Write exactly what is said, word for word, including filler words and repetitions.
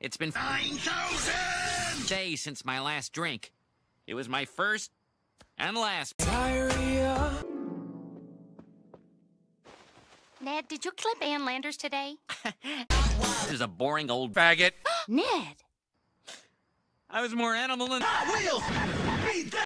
It's been nine thousand days since my last drink. It was my first and last. Diarrhea. Ned, did you clip Ann Landers today? This is a boring old faggot. Ned! I was more animal than... Ah, Will!